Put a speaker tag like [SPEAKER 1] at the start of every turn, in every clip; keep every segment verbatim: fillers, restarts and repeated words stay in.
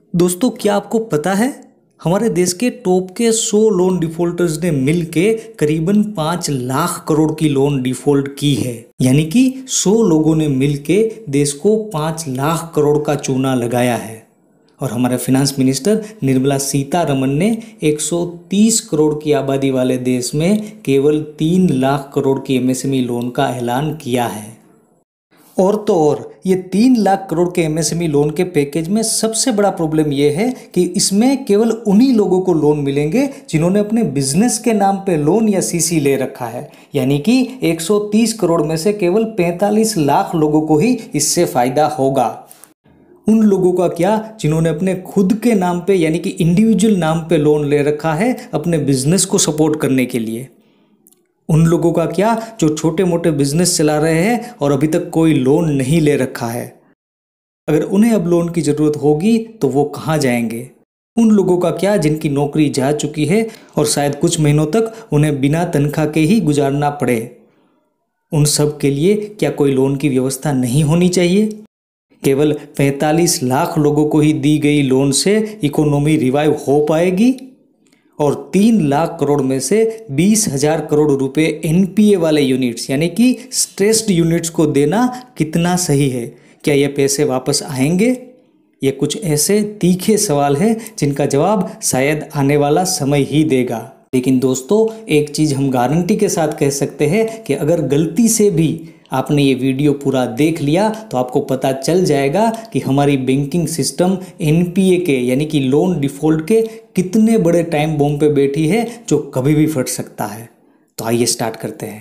[SPEAKER 1] दोस्तों, क्या आपको पता है हमारे देश के टॉप के सौ लोन डिफॉल्टर्स ने मिलके करीबन पाँच लाख करोड़ की लोन डिफॉल्ट की है। यानी कि सौ लोगों ने मिलके देश को पाँच लाख करोड़ का चूना लगाया है। और हमारे फिनांस मिनिस्टर निर्मला सीतारमण ने एक सौ तीस करोड़ की आबादी वाले देश में केवल तीन लाख करोड़ की एमएसएमई लोन का ऐलान किया है। और तो और ये तीन लाख करोड़ के एमएसएमई लोन के पैकेज में सबसे बड़ा प्रॉब्लम ये है कि इसमें केवल उन्हीं लोगों को लोन मिलेंगे जिन्होंने अपने बिजनेस के नाम पे लोन या सीसी ले रखा है। यानी कि एक सौ तीस करोड़ में से केवल पैंतालीस लाख लोगों को ही इससे फायदा होगा। उन लोगों का क्या जिन्होंने अपने खुद के नाम पे यानी कि इंडिविजुअल नाम पे लोन ले रखा है अपने बिजनेस को सपोर्ट करने के लिए। उन लोगों का क्या जो छोटे मोटे बिजनेस चला रहे हैं और अभी तक कोई लोन नहीं ले रखा है। अगर उन्हें अब लोन की ज़रूरत होगी तो वो कहाँ जाएंगे। उन लोगों का क्या जिनकी नौकरी जा चुकी है और शायद कुछ महीनों तक उन्हें बिना तनख्वाह के ही गुजारना पड़े। उन सब के लिए क्या कोई लोन की व्यवस्था नहीं होनी चाहिए। केवल पैंतालीस लाख लोगों को ही दी गई लोन से इकोनॉमी रिवाइव हो पाएगी। और तीन लाख करोड़ में से बीस हजार करोड़ रुपए एनपीए वाले यूनिट्स यानी कि स्ट्रेस्ड यूनिट्स को देना कितना सही है। क्या ये पैसे वापस आएंगे? ये कुछ ऐसे तीखे सवाल हैं जिनका जवाब शायद आने वाला समय ही देगा। लेकिन दोस्तों, एक चीज़ हम गारंटी के साथ कह सकते हैं कि अगर गलती से भी आपने ये वीडियो पूरा देख लिया तो आपको पता चल जाएगा कि हमारी बैंकिंग सिस्टम एनपीए के यानी कि लोन डिफ़ॉल्ट के कितने बड़े टाइम बॉम्ब पे बैठी है जो कभी भी फट सकता है। तो आइए स्टार्ट करते हैं।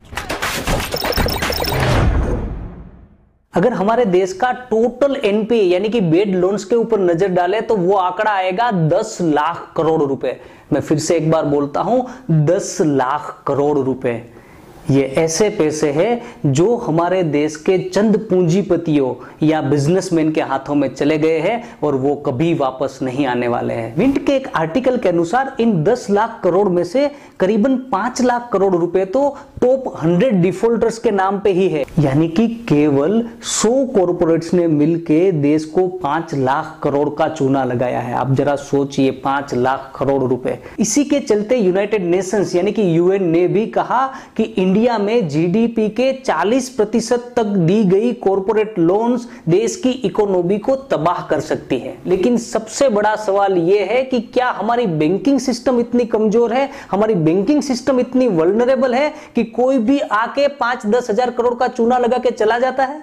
[SPEAKER 2] अगर हमारे देश का टोटल एनपीए यानी कि बेड लोन्स के ऊपर नजर डालें तो वो आंकड़ा आएगा दस लाख करोड़ रुपए। मैं फिर से एक बार बोलता हूं, दस लाख करोड़ रुपए। ये ऐसे पैसे हैं जो हमारे देश के चंद पूंजीपतियों या बिजनेसमैन के हाथों में चले गए हैं और वो कभी वापस नहीं आने वाले हैं। मिंट के एक आर्टिकल के अनुसार इन दस लाख करोड़ में से करीबन पांच लाख करोड़ रुपए तो टॉप हंड्रेड डिफॉल्टर्स के नाम पे ही है। यानी कि केवल सौ कॉर्पोरेट्स ने मिलके देश को पांच लाख करोड़ का चूना लगाया है। आप जरा सोचिए, पांच लाख करोड़ रुपए। इसी के चलते यूनाइटेड नेशंस यानी कि यूएन ने भी कहा कि इंडिया में जीडीपी के चालीस प्रतिशत तक दी गई कॉर्पोरेट लोन्स देश की इकोनॉमी को तबाह कर सकती है। लेकिन सबसे बड़ा सवाल यह है कि क्या हमारी बैंकिंग सिस्टम इतनी कमजोर है, हमारी बैंकिंग सिस्टम इतनी वल्नरेबल है कि कोई भी आके पांच दस हजार करोड़ का चूना लगा के चला जाता है?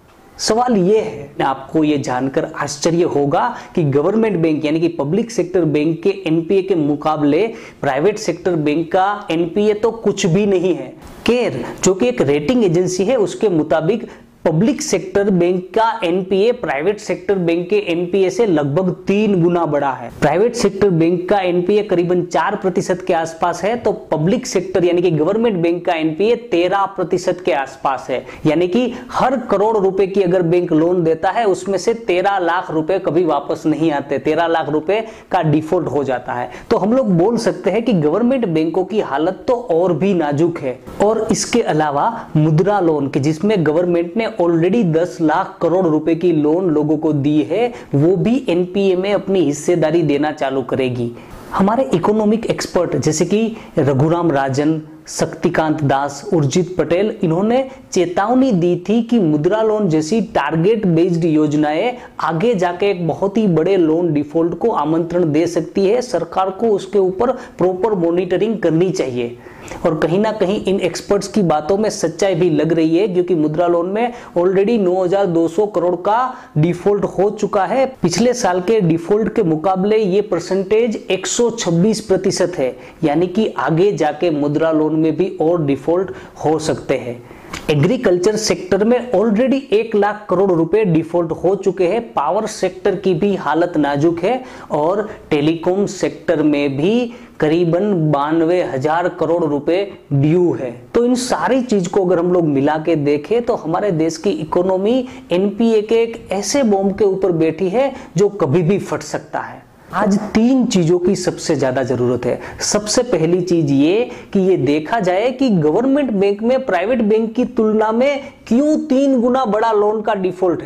[SPEAKER 2] सवाल यह है, आपको यह जानकर आश्चर्य होगा कि गवर्नमेंट बैंक यानी कि पब्लिक सेक्टर बैंक के एनपीए के मुकाबले प्राइवेट सेक्टर बैंक का एनपीए तो कुछ भी नहीं है। केयर जो कि एक रेटिंग एजेंसी है, उसके मुताबिक पब्लिक सेक्टर बैंक का एनपीए प्राइवेट सेक्टर बैंक के एनपीए से लगभग तीन गुना बड़ा है। प्राइवेट सेक्टर बैंक का एनपीए करीबन चार प्रतिशत के आसपास है तो पब्लिक सेक्टर यानी कि गवर्नमेंट बैंक का एनपीए तेरह प्रतिशत के आसपास है। यानी कि हर करोड़ रुपए की अगर बैंक लोन देता है उसमें से तेरह लाख रुपए कभी वापस नहीं आते, तेरह लाख रुपए का डिफॉल्ट हो जाता है। तो हम लोग बोल सकते हैं कि गवर्नमेंट बैंकों की हालत तो और भी नाजुक है। और इसके अलावा मुद्रा लोन के जिसमें गवर्नमेंट ने ऑलरेडी दस लाख करोड़ रुपए की लोन लोगों को दी है, वो भी एनपीए में अपनी हिस्सेदारी देना चालू करेगी। हमारे इकोनॉमिक एक्सपर्ट जैसे कि रघुराम राजन, शक्तिकांत दास, उर्जित पटेल, इन्होंने चेतावनी दी थी कि मुद्रा लोन जैसी टारगेट बेस्ड योजनाएं आगे जाके एक बहुत ही बड़े लोन डिफॉल्ट को आमंत्रण दे सकती है। सरकार को उसके ऊपर प्रॉपर मॉनिटरिंग करनी चाहिए। और कहीं ना कहीं इन एक्सपर्ट्स की बातों में सच्चाई भी लग रही है, क्योंकि मुद्रा लोन में ऑलरेडी नौ हजार दो सौ करोड़ का डिफॉल्ट हो चुका है। पिछले साल के डिफॉल्ट के मुकाबले ये परसेंटेज एक सौ छब्बीस प्रतिशत है। यानी कि आगे जाके मुद्रा लोन में भी और डिफॉल्ट हो सकते हैं। एग्रीकल्चर सेक्टर में ऑलरेडी एक लाख करोड़ रुपए डिफॉल्ट हो चुके हैं। पावर सेक्टर की भी हालत नाजुक है और टेलीकॉम सेक्टर में भी करीबन बानवे हजार करोड़ रुपए ड्यू है। तो इन सारी चीज को अगर हम लोग मिला के देखें तो हमारे देश की इकोनॉमी एनपीए के एक ऐसे बॉम्ब के ऊपर बैठी है जो कभी भी फट सकता है। आज तीन चीजों की सबसे ज्यादा जरूरत है। सबसे पहली चीज ये कि ये देखा जाए कि गवर्नमेंट बैंक में प्राइवेट बैंक की तुलना में क्यों तीन गुना बड़ा लोन का डिफॉल्ट है।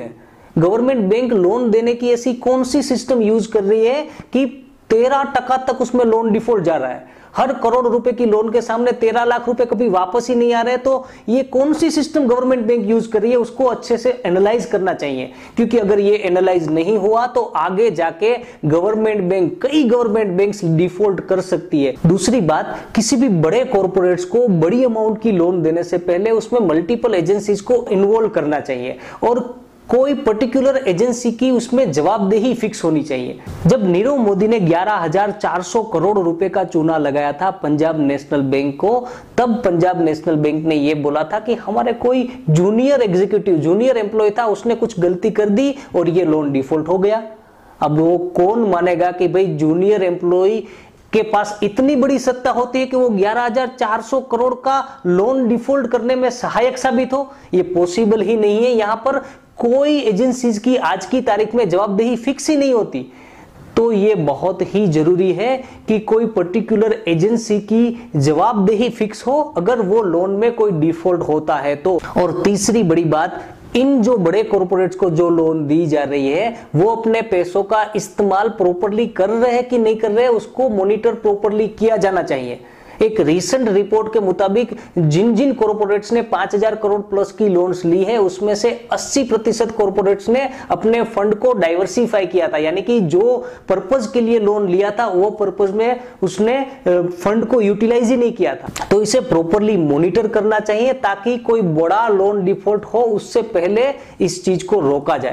[SPEAKER 2] गवर्नमेंट बैंक लोन देने की ऐसी कौन सी सिस्टम यूज कर रही है कि तेरह टका तक उसमें लोन डिफॉल्ट जा रहा है? हर करोड़ रुपए की लोन के सामने तेरह लाख रुपए कभी वापस ही नहीं आ रहे। तो ये कौन सी सिस्टम गवर्नमेंट बैंक यूज कर रही है, उसको अच्छे से एनालाइज करना चाहिए, क्योंकि अगर ये एनालाइज नहीं हुआ तो आगे जाके गवर्नमेंट बैंक, कई गवर्नमेंट बैंक्स डिफॉल्ट कर सकती है। दूसरी बात, किसी भी बड़े कॉर्पोरेट्स को बड़ी अमाउंट की लोन देने से पहले उसमें मल्टीपल एजेंसीज को इन्वॉल्व करना चाहिए और कोई पर्टिकुलर एजेंसी की उसमें जवाबदेही फिक्स होनी चाहिए। जब नीरव मोदी ने ग्यारह हज़ार चार सौ करोड़ रुपए का चूना लगाया था पंजाब नेशनल बैंक को, तब पंजाब नेशनल बैंक ने यह बोला था कि हमारे कोई जूनियर एग्जीक्यूटिव, जूनियर एम्प्लॉय था, उसने कुछ गलती कर दी और ये लोन डिफॉल्ट हो गया। अब वो कौन मानेगा कि भाई जूनियर एम्प्लॉय के पास इतनी बड़ी सत्ता होती है कि वो ग्यारह हज़ार चार सौ करोड़ का लोन डिफॉल्ट करने में सहायक साबित हो? ये पॉसिबल ही नहीं है। यहां पर कोई एजेंसीज की आज की तारीख में जवाबदेही फिक्स ही नहीं होती। तो ये बहुत ही जरूरी है कि कोई पर्टिकुलर एजेंसी की जवाबदेही फिक्स हो अगर वो लोन में कोई डिफॉल्ट होता है तो। और तीसरी बड़ी बात, इन जो बड़े कॉर्पोरेट्स को जो लोन दी जा रही है वो अपने पैसों का इस्तेमाल प्रॉपरली कर रहे हैं कि नहीं कर रहे हैं, उसको मॉनिटर प्रॉपरली किया जाना चाहिए। एक रीसेंट रिपोर्ट के मुताबिक जिन जिन कॉर्पोरेट्स ने पांच हज़ार करोड़ प्लस की लोन्स ली है उसमें से अस्सी प्रतिशत कॉर्पोरेट्स ने अपने फंड को डाइवर्सिफाई किया था, यानी कि जो पर्पज के लिए लोन लिया था वो पर्पज में उसने फंड को यूटिलाइज ही नहीं किया था। तो इसे प्रॉपरली मॉनिटर करना चाहिए ताकि कोई बड़ा लोन डिफॉल्ट हो उससे पहले इस चीज को रोका जाए।